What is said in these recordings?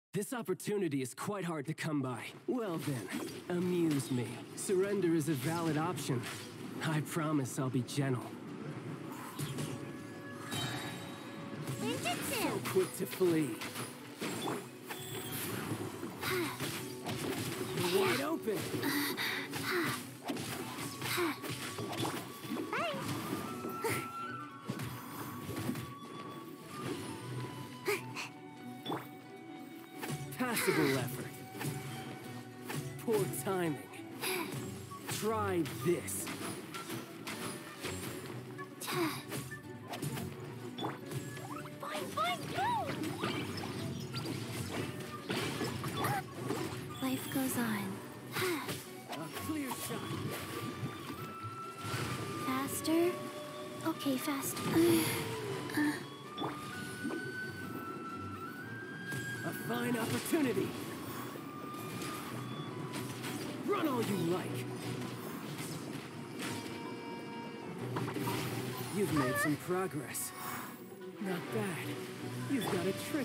This opportunity is quite hard to come by. Well then, amuse me. Surrender is a valid option. I promise I'll be gentle. Ninjutsu! So quick to flee. You're wide open. Passable effort. Poor timing. Try this. Fine, go! Life goes on. A clear shot. Faster? Okay, faster. A fine opportunity. Run all you like. You've made some progress. Not bad. You've got a trick.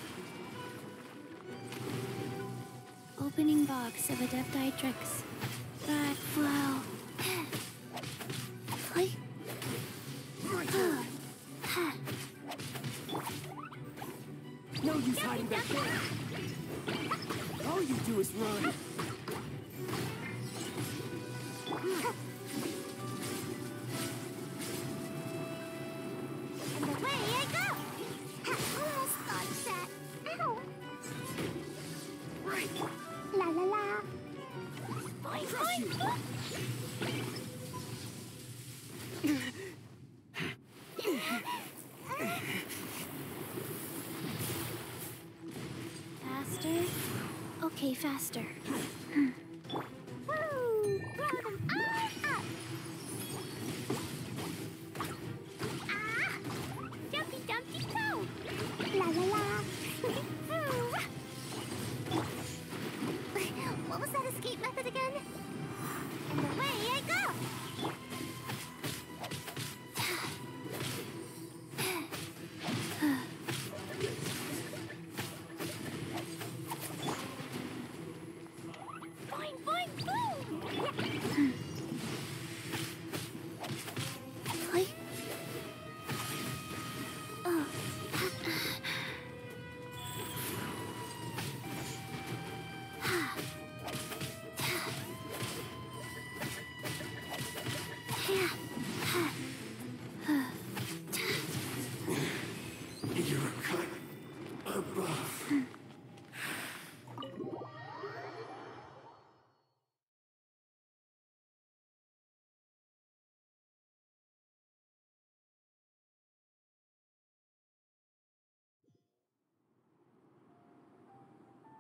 Opening box of Adepti tricks. That flow. Play. No use hiding back there. All you do is run. And away I go! Almost dodged that. Ow! Right. La la la. Fine, Crush you. Faster? Okay, faster. Woo! Throw them all up! Ah! Jumpy Dumpty Toe! La la la! What was that escape method again? And away I go! Fine, boom! Play. Oh. You're cut above.